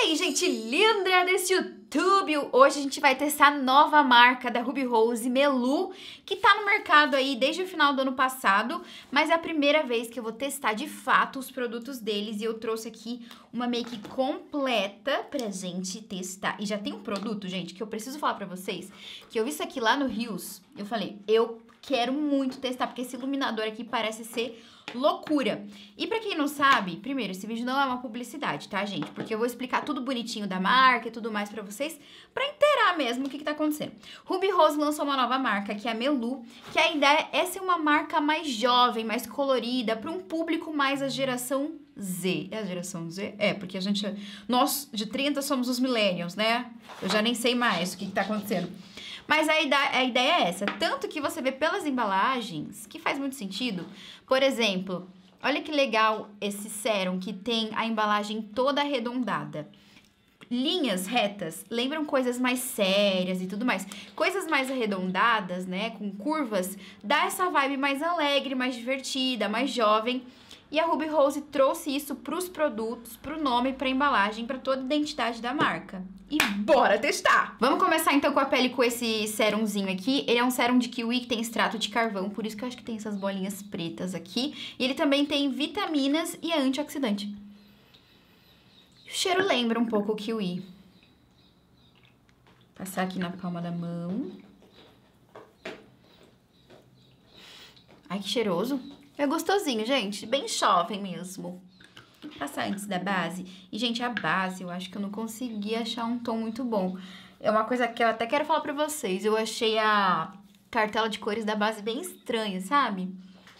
aí, gente linda desse YouTube! Hoje a gente vai testar a nova marca da Ruby Rose Melu, que tá no mercado aí desde o final do ano passado, mas é a primeira vez que eu vou testar de fato os produtos deles e eu trouxe aqui uma make completa pra gente testar. E já tem um produto, gente, que eu preciso falar pra vocês, que eu vi isso aqui lá no Rios, eu falei, eu quero muito testar, porque esse iluminador aqui parece ser loucura. E pra quem não sabe, primeiro, esse vídeo não é uma publicidade, tá, gente? Porque eu vou explicar tudo bonitinho da marca e tudo mais pra vocês, pra inteirar mesmo o que tá acontecendo. Ruby Rose lançou uma nova marca, que é a Melu, que a ideia é ser uma marca mais jovem, mais colorida, pra um público mais a geração Z. É a geração Z? É, porque nós de 30 somos os millennials, né? Eu já nem sei mais o que tá acontecendo. Mas a ideia é essa, tanto que você vê pelas embalagens, que faz muito sentido. Por exemplo, olha que legal esse sérum que tem a embalagem toda arredondada. Linhas retas lembram coisas mais sérias e tudo mais. Coisas mais arredondadas, né, com curvas, dá essa vibe mais alegre, mais divertida, mais jovem. E a Ruby Rose trouxe isso pros produtos, pro nome, pra embalagem, pra toda a identidade da marca. E bora testar! Vamos começar então com a pele com esse sérumzinho aqui. Ele é um sérum de kiwi que tem extrato de carvão, por isso que eu acho que tem essas bolinhas pretas aqui. E ele também tem vitaminas e é antioxidante. O cheiro lembra um pouco o kiwi. Passar aqui na palma da mão. Ai, que cheiroso! É gostosinho, gente. Bem jovem mesmo. Vou passar antes da base. E, gente, a base, eu acho que eu não consegui achar um tom muito bom. É uma coisa que eu até quero falar pra vocês. Eu achei a cartela de cores da base bem estranha, sabe?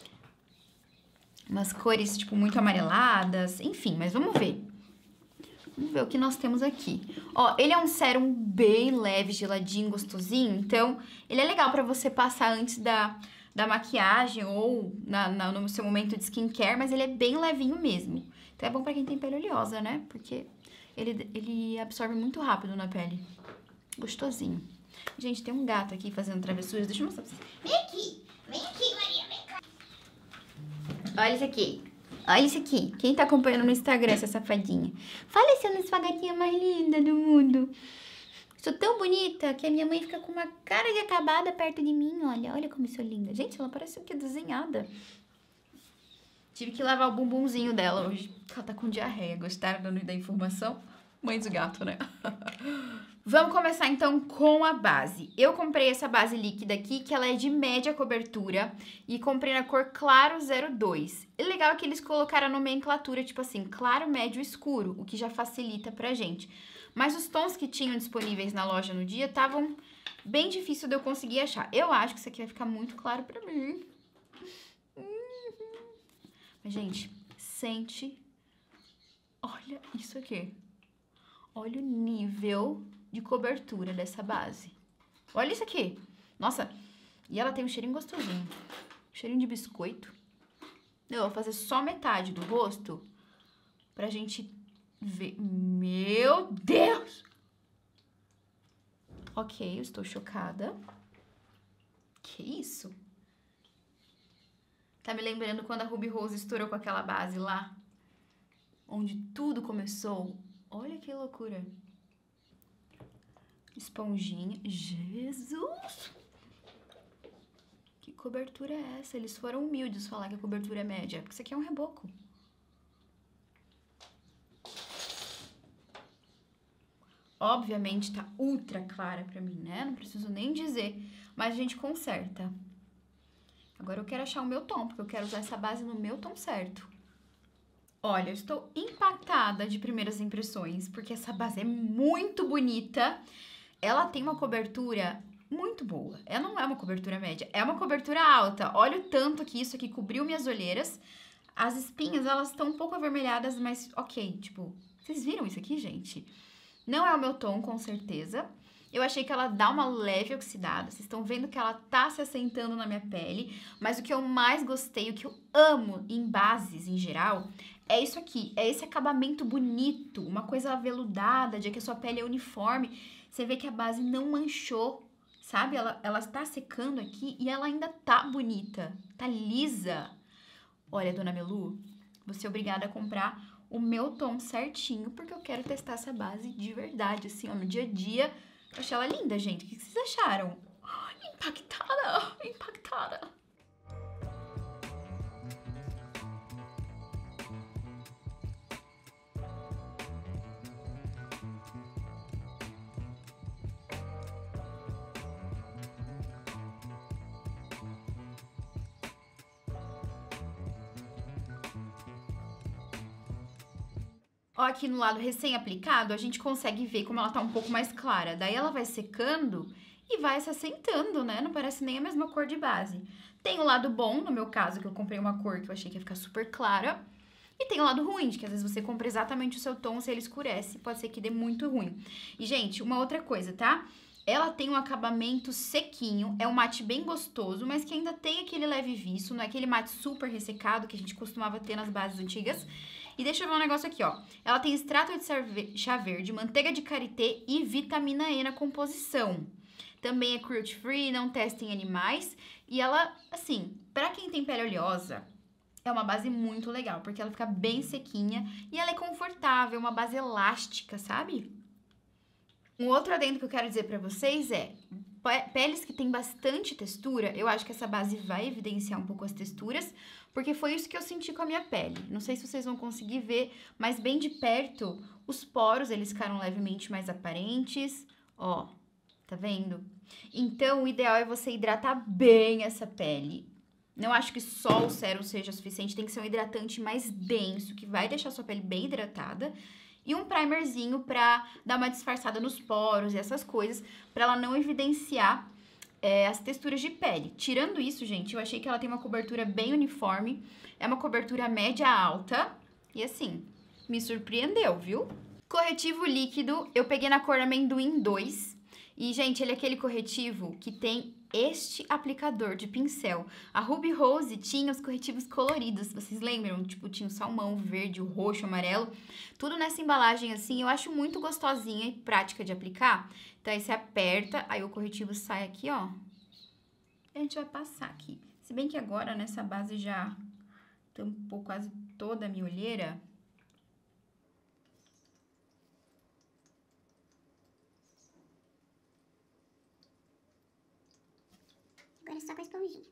Umas cores, tipo, muito amareladas. Enfim, mas vamos ver. Vamos ver o que nós temos aqui. Ó, ele é um sérum bem leve, geladinho, gostosinho. Então, ele é legal pra você passar antes da maquiagem ou no seu momento de skincare, mas ele é bem levinho mesmo. Então é bom pra quem tem pele oleosa, né? Porque ele absorve muito rápido na pele. Gostosinho. Gente, tem um gato aqui fazendo travessuras. Deixa eu mostrar pra vocês. Vem aqui, Maria, vem cá. Olha isso aqui. Olha isso aqui. Quem tá acompanhando no Instagram, essa safadinha? Fala se eu não sou a gatinha mais linda do mundo. Sou tão bonita que a minha mãe fica com uma cara de acabada perto de mim, olha. Olha como eu sou linda. Gente, ela parece o que? Desenhada. Tive que lavar o bumbumzinho dela hoje. Ela tá com diarreia. Gostaram da informação? Mãe do gato, né? Vamos começar então com a base. Eu comprei essa base líquida aqui, que ela é de média cobertura. E comprei na cor claro 02. E legal é que eles colocaram a nomenclatura, tipo assim, claro, médio, escuro. O que já facilita pra gente. Mas os tons que tinham disponíveis na loja no dia estavam bem difícil de eu conseguir achar. Eu acho que isso aqui vai ficar muito claro pra mim. Mas, gente, sente. Olha isso aqui. Olha o nível de cobertura dessa base. Olha isso aqui. Nossa, e ela tem um cheirinho gostosinho. Cheirinho de biscoito. Eu vou fazer só metade do rosto pra gente ver. Meu Deus! Ok, eu estou chocada. Que isso? Tá me lembrando quando a Ruby Rose estourou com aquela base lá? Onde tudo começou. Olha que loucura. Esponjinha. Jesus! Que cobertura é essa? Eles foram humildes falar que a cobertura é média. Porque isso aqui é um reboco. Obviamente tá ultra clara pra mim, né? Não preciso nem dizer. Mas a gente conserta. Agora eu quero achar o meu tom, porque eu quero usar essa base no meu tom certo. Olha, eu estou impactada de primeiras impressões, porque essa base é muito bonita. Ela tem uma cobertura muito boa. Ela não é uma cobertura média, é uma cobertura alta. Olha o tanto que isso aqui cobriu minhas olheiras. As espinhas, elas estão um pouco avermelhadas, mas ok, tipo... Vocês viram isso aqui, gente? Não é o meu tom, com certeza. Eu achei que ela dá uma leve oxidada. Vocês estão vendo que ela tá se assentando na minha pele. Mas o que eu mais gostei, o que eu amo em bases em geral, é isso aqui. É esse acabamento bonito, uma coisa aveludada, de que a sua pele é uniforme. Você vê que a base não manchou, sabe? Ela está secando aqui e ela ainda tá bonita. Tá lisa. Olha, dona Melu, você é obrigada a comprar o meu tom certinho, porque eu quero testar essa base de verdade, assim, ó, no dia a dia. Eu achei ela linda, gente. O que vocês acharam? Impactada! Impactada! Ó, aqui no lado recém-aplicado, a gente consegue ver como ela tá um pouco mais clara. Daí ela vai secando e vai se assentando, né? Não parece nem a mesma cor de base. Tem o lado bom, no meu caso, que eu comprei uma cor que eu achei que ia ficar super clara. E tem o lado ruim, de que às vezes você compra exatamente o seu tom, se ele escurece, pode ser que dê muito ruim. E, gente, uma outra coisa, tá? Ela tem um acabamento sequinho, é um mate bem gostoso, mas que ainda tem aquele leve viço, não é aquele mate super ressecado que a gente costumava ter nas bases antigas. E deixa eu ver um negócio aqui, ó. Ela tem extrato de chá verde, manteiga de karité e vitamina E na composição. Também é cruelty free, não testa em animais. E ela, assim, pra quem tem pele oleosa, é uma base muito legal, porque ela fica bem sequinha e ela é confortável, uma base elástica, sabe? Um outro adendo que eu quero dizer pra vocês é, peles que tem bastante textura, eu acho que essa base vai evidenciar um pouco as texturas, porque foi isso que eu senti com a minha pele. Não sei se vocês vão conseguir ver, mas bem de perto, os poros, eles ficaram levemente mais aparentes, ó, tá vendo? Então, o ideal é você hidratar bem essa pele. Não acho que só o sérum seja suficiente, tem que ser um hidratante mais denso, que vai deixar sua pele bem hidratada. E um primerzinho pra dar uma disfarçada nos poros e essas coisas, pra ela não evidenciar as texturas de pele. Tirando isso, gente, eu achei que ela tem uma cobertura bem uniforme. É uma cobertura média alta. E assim, me surpreendeu, viu? Corretivo líquido, eu peguei na cor amendoim 2. E, gente, ele é aquele corretivo que tem este aplicador de pincel. A Ruby Rose tinha os corretivos coloridos, vocês lembram? Tipo, tinha o salmão, o verde, o roxo, o amarelo. Tudo nessa embalagem assim, eu acho muito gostosinha e prática de aplicar. Então, aí você aperta, aí o corretivo sai aqui, ó. E a gente vai passar aqui. Se bem que agora, nessa base já tampou quase toda a minha olheira. Agora é só com a esponjinha.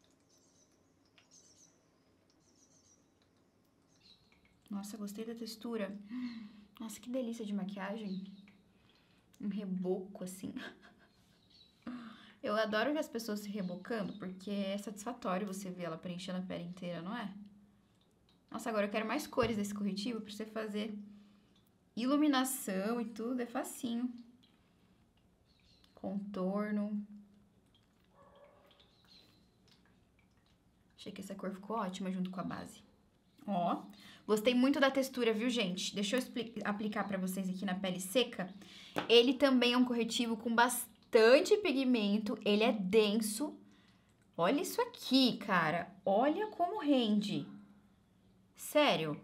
Nossa, gostei da textura. Nossa, que delícia de maquiagem. Um reboco, assim. Eu adoro ver as pessoas se rebocando, porque é satisfatório você ver ela preenchendo a pele inteira, não é? Nossa, agora eu quero mais cores desse corretivo pra você fazer iluminação e tudo, é facinho. Contorno. Achei que essa cor ficou ótima junto com a base. Ó, gostei muito da textura, viu, gente? Deixa eu aplicar pra vocês aqui na pele seca. Ele também é um corretivo com bastante pigmento, ele é denso. Olha isso aqui, cara. Olha como rende. Sério.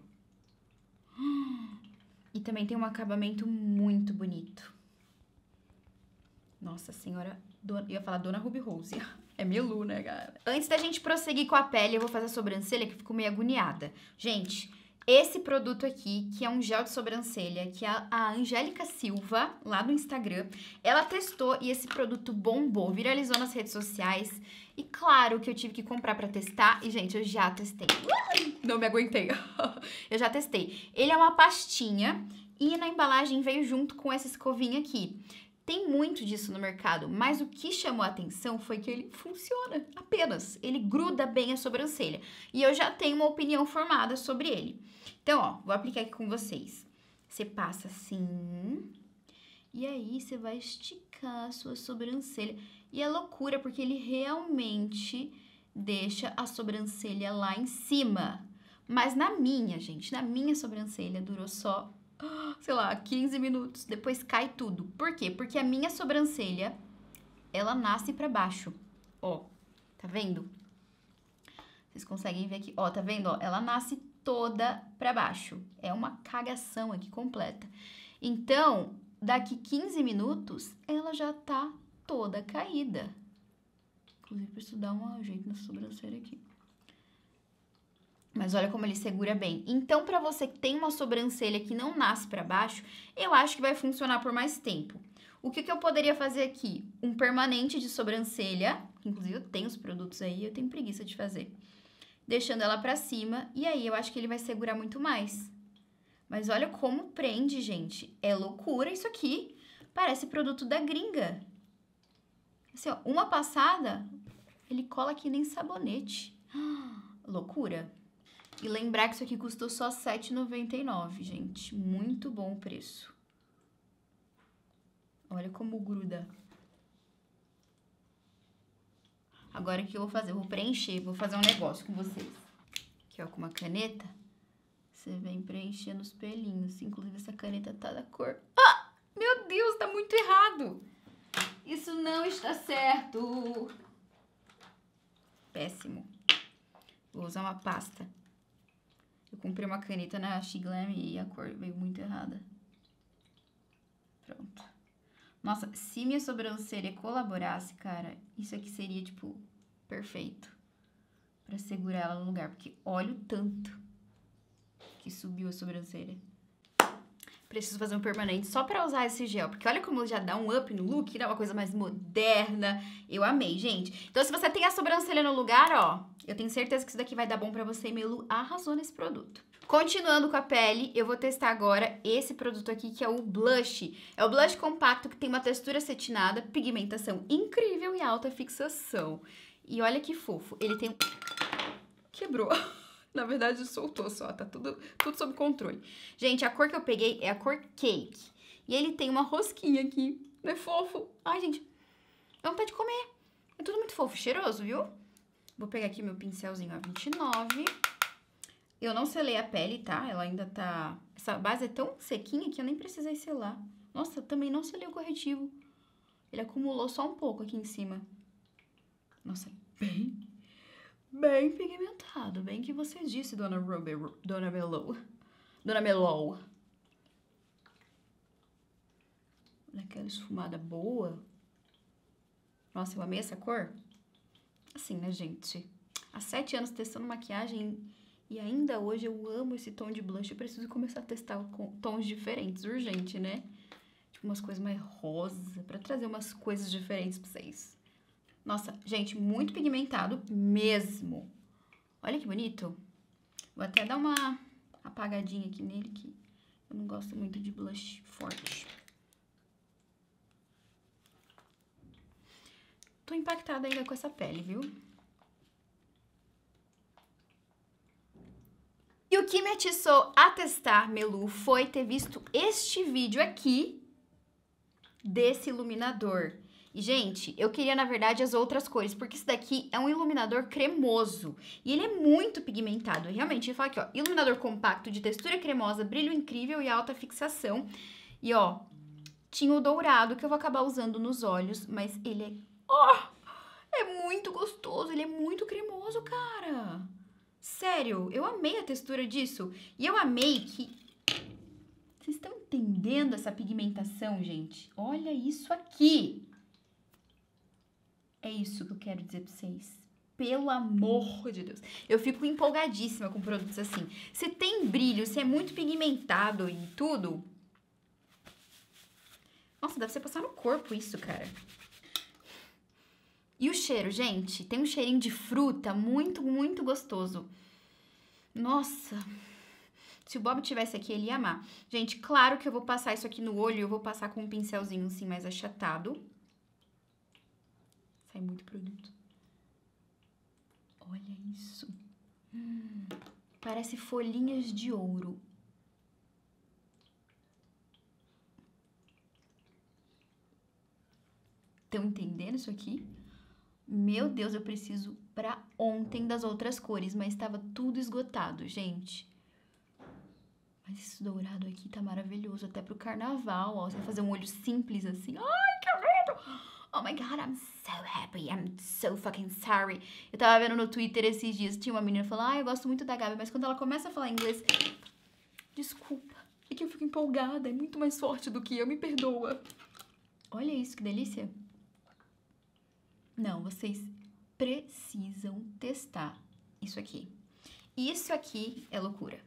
E também tem um acabamento muito bonito. Nossa senhora, eu ia falar Dona Ruby Rose. É Melu, né, cara? Antes da gente prosseguir com a pele, eu vou fazer a sobrancelha, que ficou meio agoniada. Gente, esse produto aqui, que é um gel de sobrancelha, que é a Angélica Silva, lá no Instagram, ela testou e esse produto bombou, viralizou nas redes sociais. E claro que eu tive que comprar pra testar. E, gente, eu já testei. Não me aguentei. Eu já testei. Ele é uma pastinha e na embalagem veio junto com essa escovinha aqui. Tem muito disso no mercado, mas o que chamou a atenção foi que ele funciona apenas. Ele gruda bem a sobrancelha. E eu já tenho uma opinião formada sobre ele. Então, ó, vou aplicar aqui com vocês. Você passa assim, e aí você vai esticar a sua sobrancelha. E é loucura, porque ele realmente deixa a sobrancelha lá em cima. Mas na minha, gente, na minha sobrancelha durou só, sei lá, 15 minutos. Depois cai tudo. Por quê? Porque a minha sobrancelha, ela nasce pra baixo. Ó, tá vendo? Vocês conseguem ver aqui. Ó, tá vendo? Ó, ela nasce toda pra baixo. É uma cagação aqui completa. Então, daqui 15 minutos, ela já tá toda caída. Inclusive, preciso dar um jeito na sobrancelha aqui. Mas olha como ele segura bem. Então, pra você que tem uma sobrancelha que não nasce pra baixo, eu acho que vai funcionar por mais tempo. O que eu poderia fazer aqui? Um permanente de sobrancelha, inclusive eu tenho os produtos aí, eu tenho preguiça de fazer. Deixando ela pra cima, e aí eu acho que ele vai segurar muito mais. Mas olha como prende, gente. É loucura isso aqui. Parece produto da gringa. Assim, ó, uma passada, ele cola aqui nem sabonete. Loucura. E lembrar que isso aqui custou só R$ 7,99, gente. Muito bom o preço. Olha como gruda. Agora o que eu vou fazer? Eu vou preencher, vou fazer um negócio com vocês. Aqui, ó, com uma caneta. Você vem preenchendo os pelinhos. Inclusive, essa caneta tá da cor... Ah! Meu Deus, tá muito errado. Isso não está certo. Péssimo. Vou usar uma pasta. Eu comprei uma caneta na Shiglam e a cor veio muito errada. Pronto. Nossa, se minha sobrancelha colaborasse, cara, isso aqui seria, tipo, perfeito. Pra segurar ela no lugar. Porque olha o tanto que subiu a sobrancelha. Preciso fazer um permanente só pra usar esse gel. Porque olha como já dá um up no look, dá uma coisa mais moderna. Eu amei, gente. Então, se você tem a sobrancelha no lugar, ó, eu tenho certeza que isso daqui vai dar bom pra você. E Melu arrasou nesse produto. Continuando com a pele, eu vou testar agora esse produto aqui, que é o blush. É o blush compacto, que tem uma textura acetinada, pigmentação incrível e alta fixação. E olha que fofo. Ele tem... Quebrou. Na verdade, soltou só, tá tudo sob controle. Gente, a cor que eu peguei é a cor Cake. E ele tem uma rosquinha aqui. Não é fofo? Ai, gente, dá vontade de comer. É tudo muito fofo, cheiroso, viu? Vou pegar aqui meu pincelzinho A29. Eu não selei a pele, tá? Ela ainda tá... Essa base é tão sequinha que eu nem precisei selar. Nossa, também não selei o corretivo. Ele acumulou só um pouco aqui em cima. Nossa, bem pigmentado. Bem que você disse, Dona Melou. Dona Melou. Olha aquela esfumada boa. Nossa, eu amei essa cor. Assim, né, gente? Há 7 anos testando maquiagem e ainda hoje eu amo esse tom de blush. Eu preciso começar a testar com tons diferentes, urgente, né? Tipo, umas coisas mais rosa, pra trazer umas coisas diferentes pra vocês. Nossa, gente, muito pigmentado mesmo. Olha que bonito. Vou até dar uma apagadinha aqui nele, que eu não gosto muito de blush forte. Tô impactada ainda com essa pele, viu? E o que me atiçou a testar Melu foi ter visto este vídeo aqui desse iluminador. E, gente, eu queria, na verdade, as outras cores, porque esse daqui é um iluminador cremoso. E ele é muito pigmentado. Realmente, ele fala aqui, ó, iluminador compacto de textura cremosa, brilho incrível e alta fixação. E, ó, tinha o dourado, que eu vou acabar usando nos olhos, mas ele é... ó, é muito gostoso, ele é muito cremoso, cara. Sério, eu amei a textura disso. E eu amei que... Vocês estão entendendo essa pigmentação, gente? Olha isso aqui. É isso que eu quero dizer pra vocês. Pelo amor de Deus. Eu fico empolgadíssima com produtos assim. Se tem brilho, se é muito pigmentado e tudo... Nossa, deve ser passar no corpo isso, cara. E o cheiro, gente? Tem um cheirinho de fruta muito, muito gostoso. Nossa... Se o Bob tivesse aqui, ele ia amar. Gente, claro que eu vou passar isso aqui no olho. Eu vou passar com um pincelzinho assim mais achatado. Sai muito produto. Olha isso. Parece folhinhas de ouro. Estão entendendo isso aqui? Meu Deus, eu preciso pra ontem das outras cores, mas estava tudo esgotado, gente. Mas esse dourado aqui tá maravilhoso, até pro carnaval, ó. Você vai fazer um olho simples assim. Ai, que medo! Oh my God, I'm so happy. I'm so fucking sorry. Eu tava vendo no Twitter esses dias, tinha uma menina falando, eu gosto muito da Gabi, mas quando ela começa a falar inglês... Desculpa, é que eu fico empolgada, é muito mais forte do que eu, me perdoa. Olha isso, que delícia. Não, vocês precisam testar isso aqui. Isso aqui é loucura.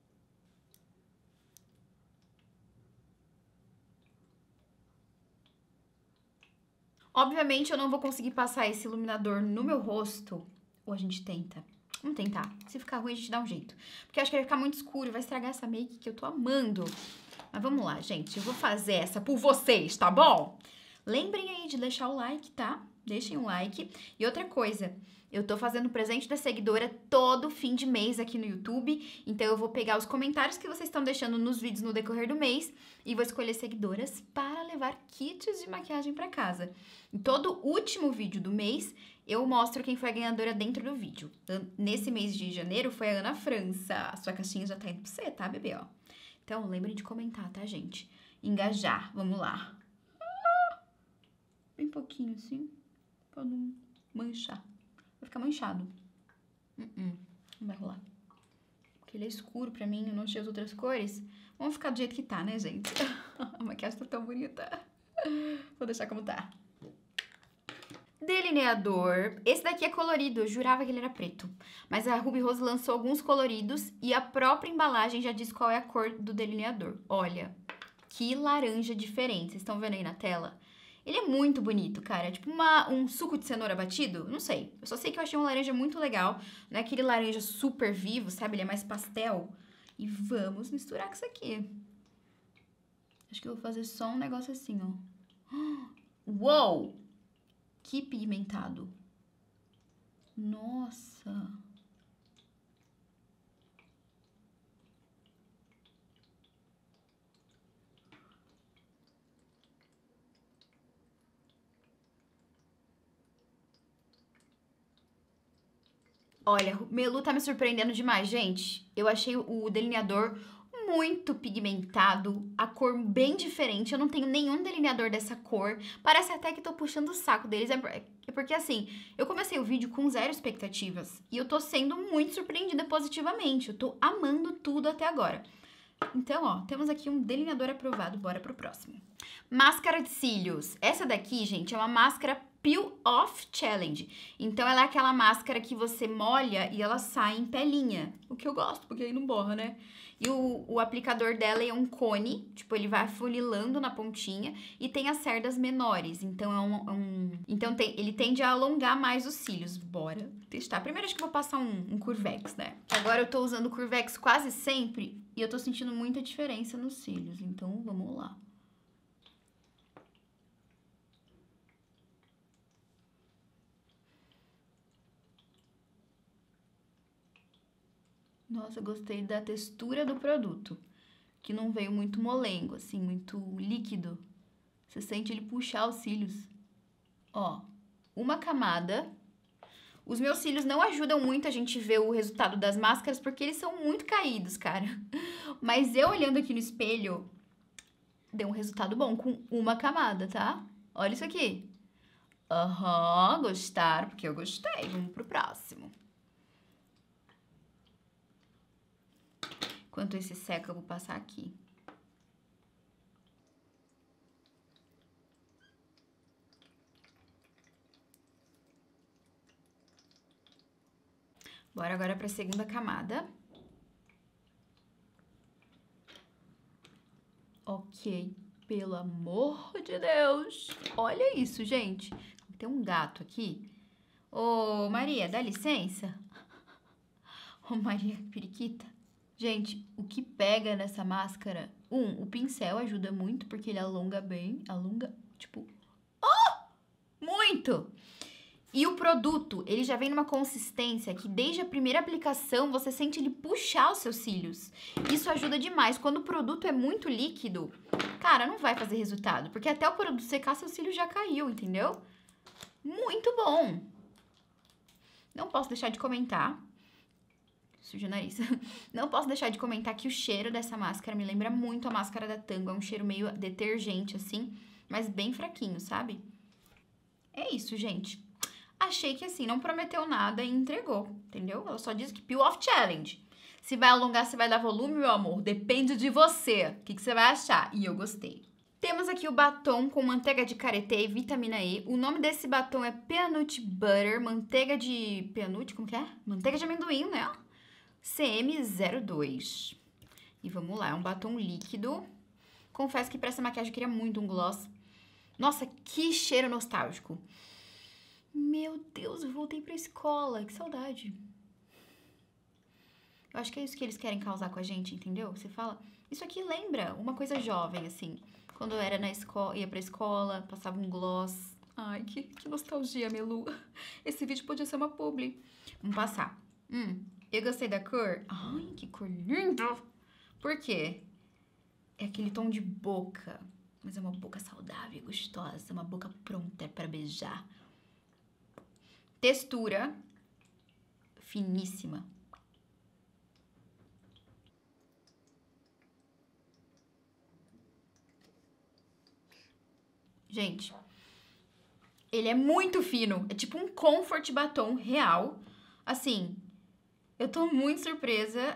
Obviamente, eu não vou conseguir passar esse iluminador no meu rosto. Ou a gente tenta? Vamos tentar. Se ficar ruim, a gente dá um jeito. Porque eu acho que vai ficar muito escuro e vai estragar essa make que eu tô amando. Mas vamos lá, gente. Eu vou fazer essa por vocês, tá bom? Lembrem aí de deixar o like, tá? Deixem um like. E outra coisa, eu tô fazendo presente da seguidora todo fim de mês aqui no YouTube. Então eu vou pegar os comentários que vocês estão deixando nos vídeos no decorrer do mês e vou escolher seguidoras para levar kits de maquiagem pra casa. Em todo último vídeo do mês, eu mostro quem foi a ganhadora dentro do vídeo. Nesse mês de janeiro foi a Ana França. A sua caixinha já tá indo pra você, tá, bebê? Ó. Então, lembrem de comentar, tá, gente? Engajar. Vamos lá. Bem pouquinho, assim. Pra não manchar. Vai ficar manchado. Não vai rolar. Porque ele é escuro pra mim, eu não tinha as outras cores. Vamos ficar do jeito que tá, né, gente? A maquiagem tá tão bonita. Vou deixar como tá. Delineador. Esse daqui é colorido, eu jurava que ele era preto. Mas a Ruby Rose lançou alguns coloridos e a própria embalagem já diz qual é a cor do delineador. Olha, que laranja diferente. Vocês estão vendo aí na tela? Ele é muito bonito, cara. É tipo um suco de cenoura batido. Não sei. Eu só sei que eu achei um laranja muito legal. Não é aquele laranja super vivo, sabe? Ele é mais pastel. E vamos misturar com isso aqui. Acho que eu vou fazer só um negócio assim, ó. Uou! Que pigmentado. Nossa. Olha, o Melu tá me surpreendendo demais, gente. Eu achei o delineador muito pigmentado, a cor bem diferente. Eu não tenho nenhum delineador dessa cor. Parece até que tô puxando o saco deles. É porque, assim, eu comecei o vídeo com zero expectativas. E eu tô sendo muito surpreendida positivamente. Eu tô amando tudo até agora. Então, ó, temos aqui um delineador aprovado. Bora pro próximo. Máscara de cílios. Essa daqui, gente, é uma máscara Peel Off Challenge. Então, ela é aquela máscara que você molha e ela sai em pelinha. O que eu gosto, porque aí não borra, né? E o aplicador dela é um cone, tipo, ele vai afunilando na pontinha e tem as cerdas menores. Então, ele tende a alongar mais os cílios. Bora testar. Primeiro, acho que vou passar um Curvex, né? Agora, eu tô usando o Curvex quase sempre e eu tô sentindo muita diferença nos cílios. Então, vamos lá. Nossa, gostei da textura do produto, que não veio muito molengo, assim, muito líquido. Você sente ele puxar os cílios. Ó, uma camada. Os meus cílios não ajudam muito a gente ver o resultado das máscaras, porque eles são muito caídos, cara. Mas eu olhando aqui no espelho, deu um resultado bom com uma camada, tá? Olha isso aqui. Aham, gostaram? Porque eu gostei. Vamos pro próximo. Enquanto esse seca, eu vou passar aqui. Bora agora para a segunda camada. Ok, pelo amor de Deus. Olha isso, gente. Tem um gato aqui. Ô, Maria, dá licença? Ô, Maria, periquita. Gente, o que pega nessa máscara? O pincel ajuda muito, porque ele alonga bem. Alonga, tipo... Oh! Muito! E o produto, ele já vem numa consistência que desde a primeira aplicação você sente ele puxar os seus cílios. Isso ajuda demais. Quando o produto é muito líquido, cara, não vai fazer resultado. Porque até o produto secar, seu cílio já caiu, entendeu? Muito bom! Não posso deixar de comentar... Suja o nariz. Não posso deixar de comentar que o cheiro dessa máscara me lembra muito a máscara da Tango. É um cheiro meio detergente, assim, mas bem fraquinho, sabe? É isso, gente. Achei que, assim, não prometeu nada e entregou, entendeu? Ela só disse que Peel Off Challenge. Se vai alongar, se vai dar volume, meu amor, depende de você. O que você vai achar? E eu gostei. Temos aqui o batom com manteiga de karité e vitamina E. O nome desse batom é Peanut Butter, manteiga de... Peanut, como que é? Manteiga de amendoim, né? CM02. E vamos lá, é um batom líquido. Confesso que pra essa maquiagem eu queria muito um gloss. Nossa, que cheiro nostálgico. Meu Deus, eu voltei pra escola, que saudade. Eu acho que é isso que eles querem causar com a gente, entendeu? Você fala, isso aqui lembra uma coisa jovem, assim. Quando eu era na escola, ia pra escola, passava um gloss. Ai, que nostalgia, Melu. Esse vídeo podia ser uma publi. Vamos passar. Eu gostei da cor. Ai, que cor linda. Por quê? É aquele tom de boca. Mas é uma boca saudável e gostosa. Uma boca pronta para beijar. Textura. Finíssima. Gente, ele é muito fino. É tipo um comfort batom real. Assim, eu tô muito surpresa.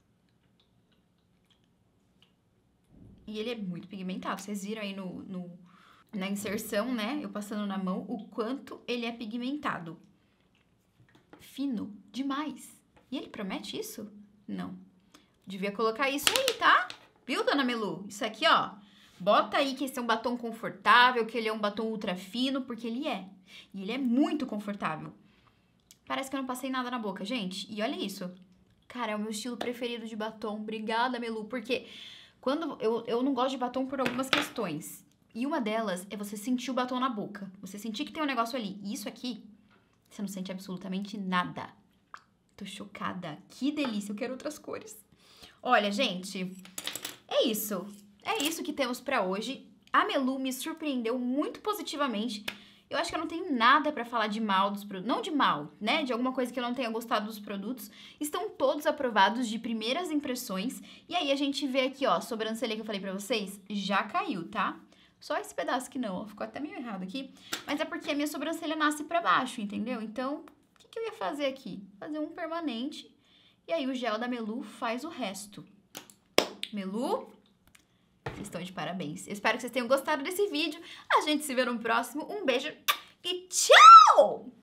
E ele é muito pigmentado. Vocês viram aí na inserção, né? Eu passando na mão, o quanto ele é pigmentado. Fino demais. E ele promete isso? Não. Devia colocar isso aí, tá? Viu, dona Melu? Isso aqui, ó. Bota aí que esse é um batom confortável, que ele é um batom ultra fino, porque ele é. E ele é muito confortável. Parece que eu não passei nada na boca, gente. E olha isso. Cara, é o meu estilo preferido de batom. Obrigada, Melu, porque quando eu não gosto de batom por algumas questões. E uma delas é você sentir o batom na boca. Você sentir que tem um negócio ali. E isso aqui, você não sente absolutamente nada. Tô chocada. Que delícia. Eu quero outras cores. Olha, gente, é isso. É isso que temos pra hoje. A Melu me surpreendeu muito positivamente. Eu acho que eu não tenho nada pra falar de mal dos produtos. Não de mal, né? De alguma coisa que eu não tenha gostado dos produtos. Estão todos aprovados de primeiras impressões. E aí a gente vê aqui, ó, a sobrancelha que eu falei pra vocês, já caiu, tá? Só esse pedaço que não, ó. Ficou até meio errado aqui. Mas é porque a minha sobrancelha nasce pra baixo, entendeu? Então, o que eu ia fazer aqui? Fazer um permanente. E aí o gel da Melu faz o resto. Melu, vocês estão de parabéns. Eu espero que vocês tenham gostado desse vídeo. A gente se vê no próximo. Um beijo e tchau!